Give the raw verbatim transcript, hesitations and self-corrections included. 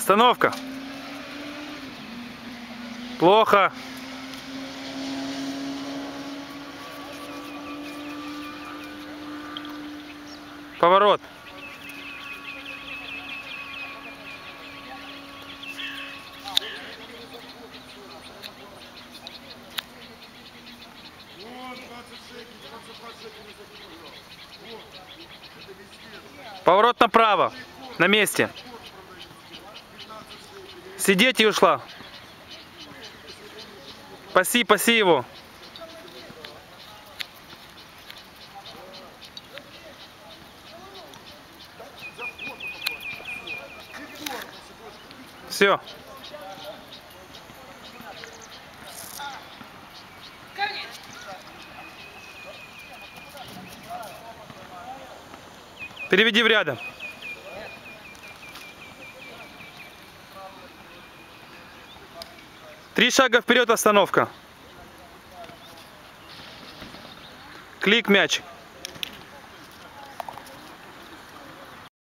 Остановка. Плохо. Поворот. Поворот направо. На месте. Сидеть и ушла. Паси, паси его. Все. Переведи в рядом. Три шага вперед, остановка. Клик, мяч.